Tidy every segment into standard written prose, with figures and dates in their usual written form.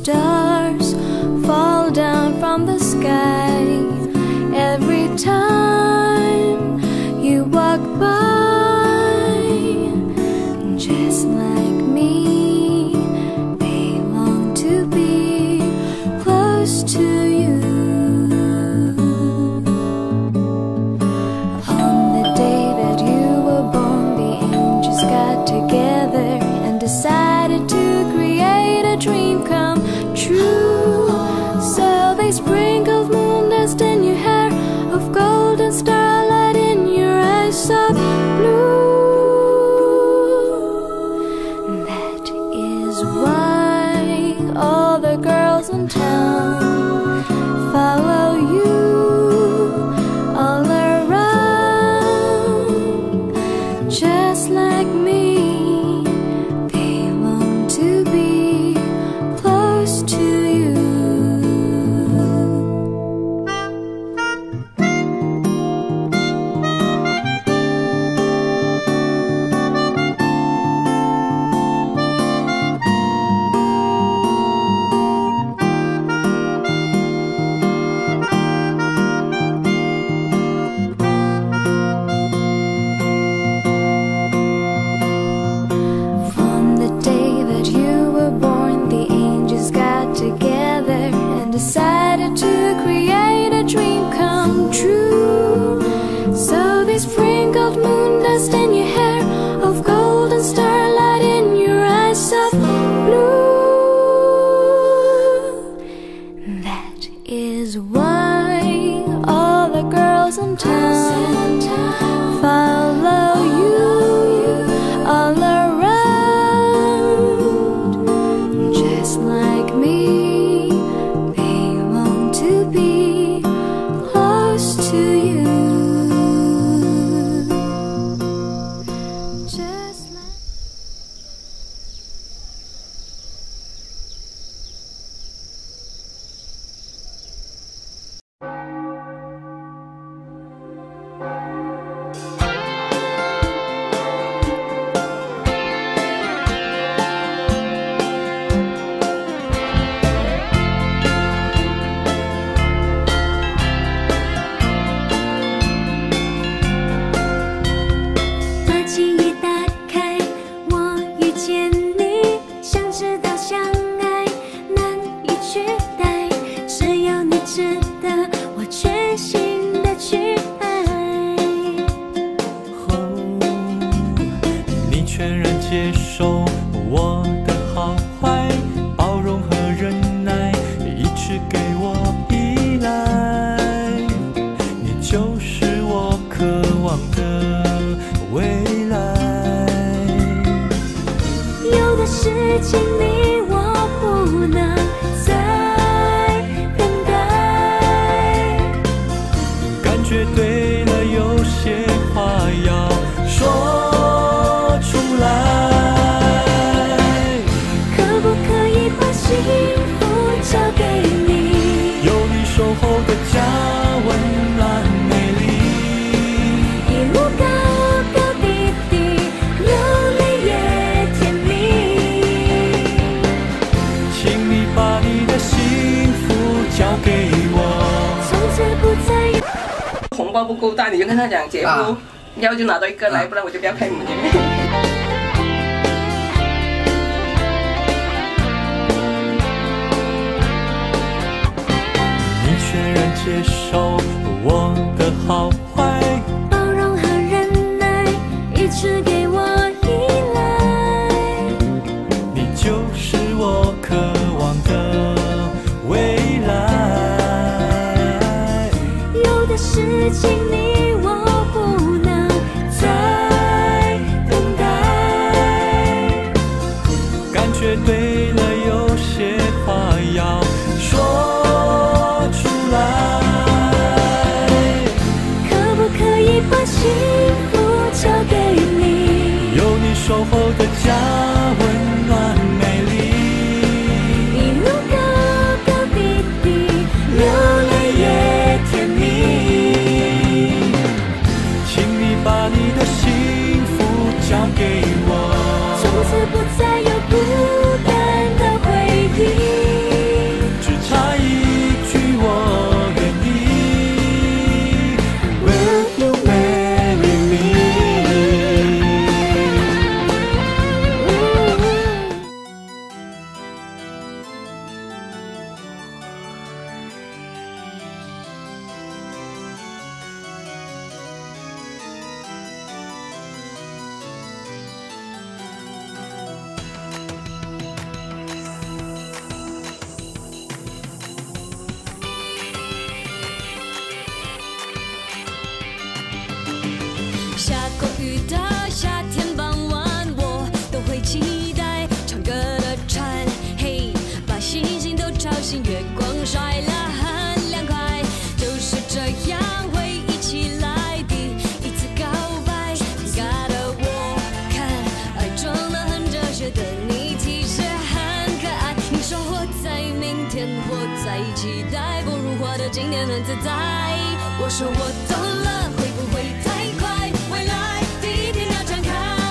stars fall down from the sky every time you walk by, just like me. They long to be close to you. On the day that you were born, the angels got together and decided to create a dream come true. So they sprinkled moon dust in your hair, of golden starlight in your eyes of blue. That is why all the girls in town follow you all around, just like me. They long to be close to you. From the day that you were born, the angels got together and decided to create a dream come true. So they sprinkled moon dust in your hair, of golden starlight in your eyes of blue. That is why all the girls in town follow you all around, just like me. They long to be close to you, just like 把记忆打开，我遇见你，想知道相爱难以取代，只有你值得我全心的去爱。 你全然接受我的好坏，包容和忍耐，一直给我依赖。你就是我渴望的未来。 有的事情你我不能再等待， 感觉对了，有些话要说出来。 可不可以把幸福交给你？ 有你守候的家温暖美丽， 一路高高低低，流泪也甜蜜。 请你把你的幸福交给我。 从此不再有。 红包不够大，你就跟他讲姐夫，要就拿到一个来，不然我就不要开门去。 你全然接受我的好坏， 包容和忍耐，一直给我依赖。 你就是我渴望的未来。 有的事情你我不能再等待， 感觉对了，有些话要说出来。 可不可以把幸福交给你？ 潮汐，月光晒了很凉快，就是这样回忆起来第一次告白，尴尬的我看爱装得很哲学的你其实很可爱。你说活在明天，活在期待，不如活得今天很自在。我说我懂了，会不会太快？未来第一天要展开，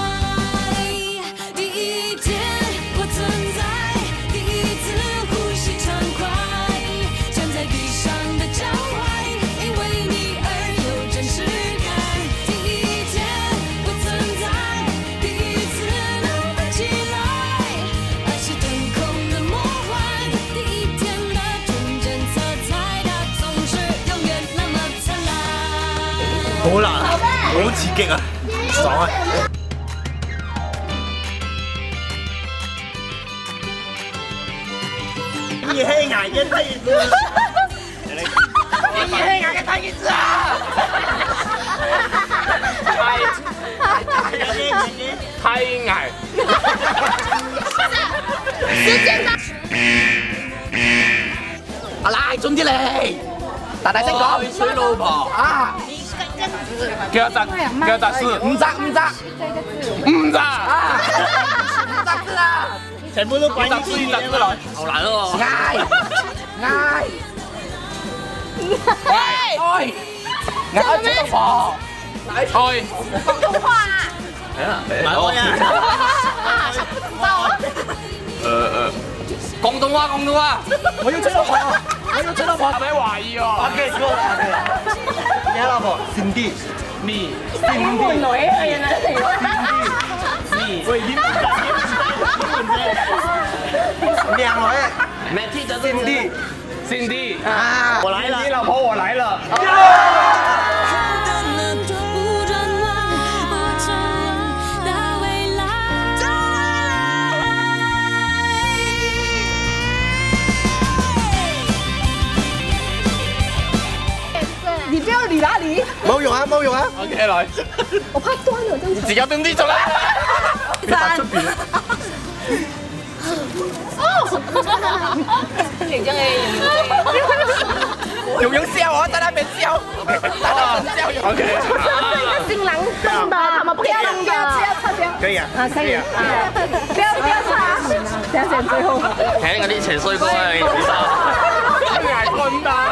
第一天我存在，第一次呼吸畅快，站在地上的脚踝，因为你而有真实感。第一天我存在，第一次能飞起来，爱是腾空的魔幻。第一天的纯真色彩，它总是永远那么灿烂。 好難，好刺激啊，爽啊！熱氣牙嘅梯子，熱氣牙嘅梯子啊！ 太矮。 阿奶，準啲嚟，大聲講， 衰老婆啊！ 叫他4， 唔扎， 啊唔扎字啊！全部都鬼 ，1字來，好難哦。 嗌，嗌出老婆， 開。 廣東話啊！ 廣東話， 我要出老婆， 係咪懷疑啊？ OK， 你老婆Cindy， 你換女係人嚟你，喂，英文兩女 ，Cindy， 啊，我來了，你老婆我來了。 不转弯到未来。 你不要理哪里， 冇用啊 ，OK 來， 我怕斷了，對不起。 自己蹲啲出嚟。 你這樣用笑啊，在那邊笑，OK， 新郎送的，他們不要弄的， 可以啊， 可以啊，不要擦，等下最後。 聽嗰啲邪衰歌啊，你知道？挨棍打，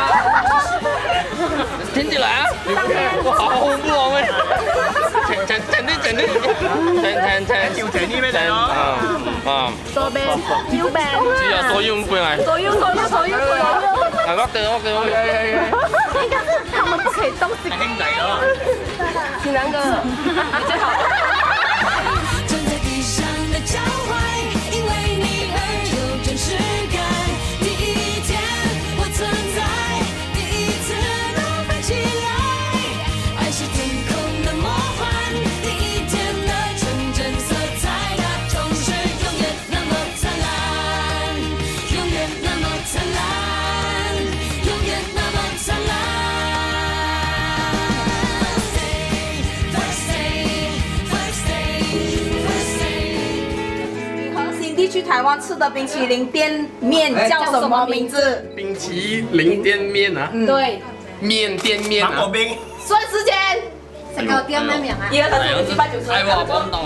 聽住嚟啊！哇，好恐怖啊！喂，靜啲， 調靜啲咩嚟咯？ 左邊，右邊， 知啊，左右唔背嚟。 左右。 我對， 應該是他們不可以動這個。 兄弟咯。 新郎哥，你最好。 站在地上的腳踝，因為你而有真實感。第一天我存在，第一次能飛起來，愛是騰空的魔幻。第一天的純真色彩，它總是永遠那麼燦爛，永遠那麼燦爛，永遠那麼燦爛。 去台湾吃的冰淇淋店面叫什么名字？ 冰淇淋店面啊， 对， 面店面啊， 冰。 算時間。 食個店咩名啊 ？1、2、3、4、5、6、7、8、9、10。 係喎，幫到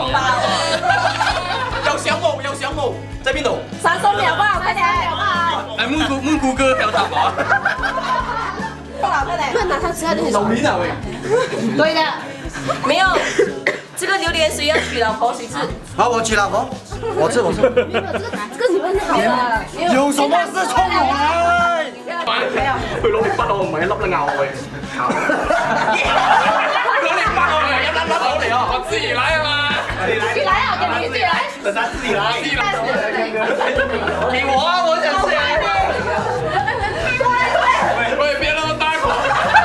有小毛，在邊度 ？30秒吧，快點，好不好？ 誒，Moon姑哥有答案。 快點。 不能拿它吃，它就露面啊喂。 對的，沒有。這個榴蓮誰要娶老婆誰吃？ 好，我娶老婆，我吃。 沒有這個你問好了。 有什麼事衝我來？ 佢攞嚟筆我唔係一粒咬我嘅。攞嚟筆我唔係一粒攞嚟啊！我自己來啊嘛。 自己來啊，給你自己來。 等他自己來。 給我啊，我想吃。喂，別那麼大口。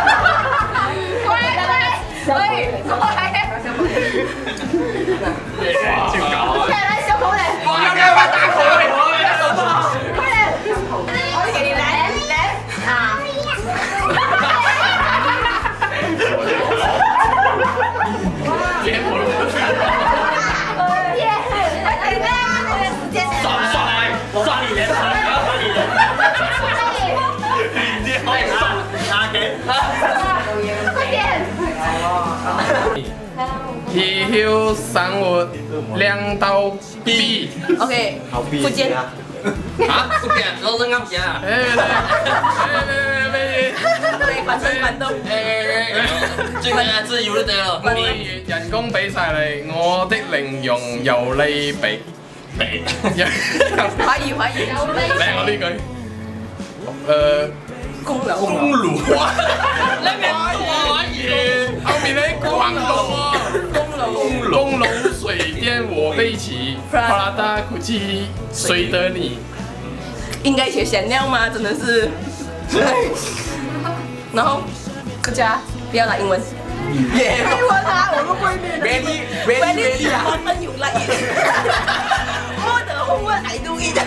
快來小口嘞！ 我要給我大口嘞！ 快點！我給你來啊！ 連我都不耶！快點啊！這個時間。 刷你臉， 貔貅生活2刀 B。 OK， 福建。 啊，福建，老人啱嘅。 对，反正反动。 最近自由都得咯。你人工俾晒你，我的零用由你俾。 可以。 嚟我呢句。 公路。 哇！你明華語？後面咧廣東喎。公路水電我背起 ，Prada Gucci 隨得你。 應該寫Chanel嗎？真的是。然後客家不要拿英文。英文啊，我都不會念。Ready 啊，我真有來。我的紅文I do it。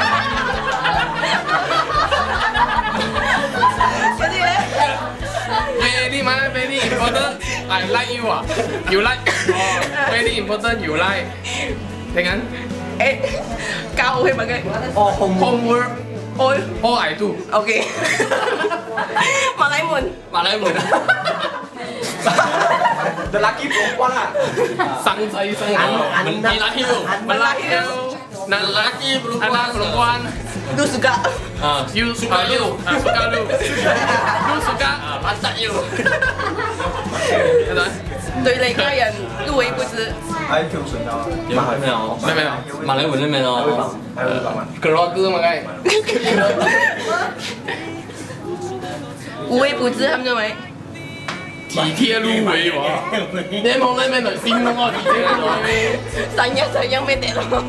Very important. I like you 啊 ，you like. Very important. You like. 聽緊？ 教我去問佢。 Homework. All I do. OK. 馬來文。 The lucky perempuan lah. 生仔生女。Anak perempuan. Lu suka. You suka lu. You suka. Pantat you. 對你家人入微不知。 還跳水道。 沒有。馬來文裏面哦。Keluarga makai. 無微不至，他們認為。 體貼入微喎。你冇你咩嚟形容我體貼入微？ 生日就樣咩啲咯。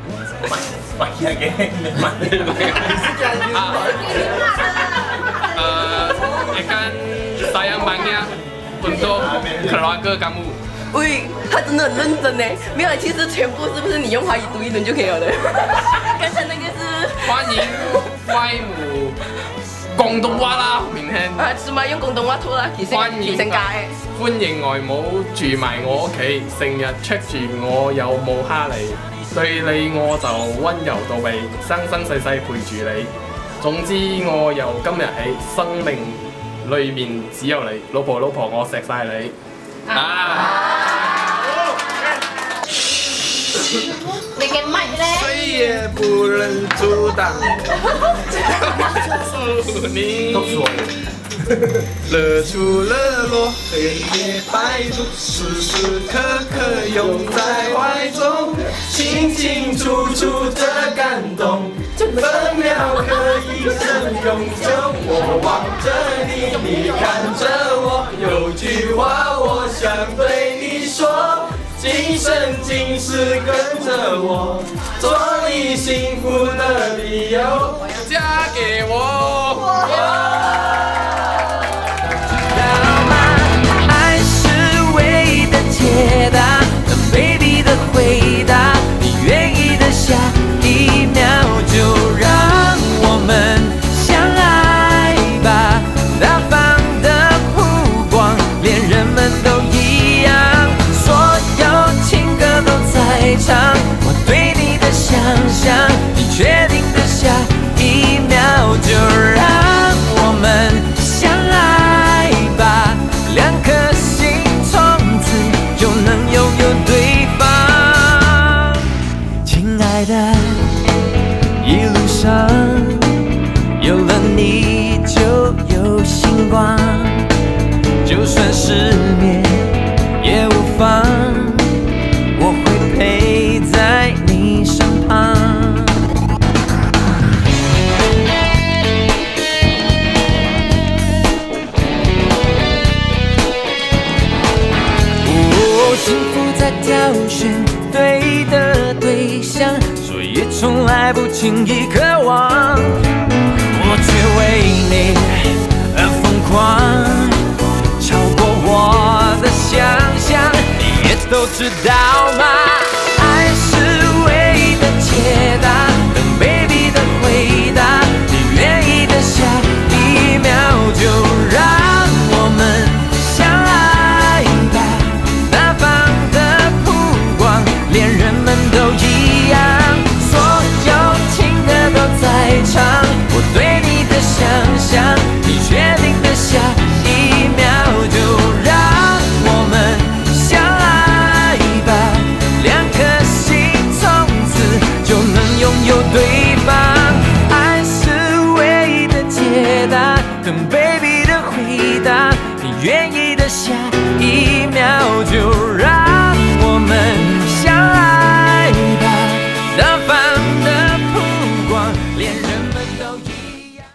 Ikan sayang banyak untuk keluarga kamu。 喂，他真的很認真呢。沒有，其實全部是不是你用華語讀一輪就可以了的？剛才那個是。 歡迎外母廣東話啦，明天。 啊，是嗎？用廣東話吐啦，其實成假嘅。 歡迎外母住埋我屋企，成日 check 住我有冇蝦你。對你我就溫柔到尾，生生世世陪住你。總之我由今日起，生命裏面只有你，老婆，我錫晒你。 你嘅麥咧？ 誰也不能阻擋。祝你。日出日落，黑夜白昼，時時刻刻擁在懷中，清清楚楚的感動，分秒可以生永久。我望着你，你看着我，有句話我想對你說，今生今世跟着我，做你幸福的理由，嫁給我。解答等 baby 的回答，你願意的下一秒就讓我們相愛吧，大方的曝光，連人們都一樣，所有情歌都在唱，我對你的想象，你決定的下一秒就讓我們相愛吧，兩顆心從此就能擁有對方，親愛的，一路上有了你就有星光，就算失眠也無妨，我會陪在你身旁。幸福在挑選對的對象，所以從來不輕易渴望，我卻為你而瘋狂，超過我的想象，你也都知道嗎？愛是唯一的解答，等 baby 的回答，你願意的下一秒就讓我們相愛吧，大方的曝光，連人們都一樣，所有情歌都在等 baby 的回答，你愿意的下一秒就让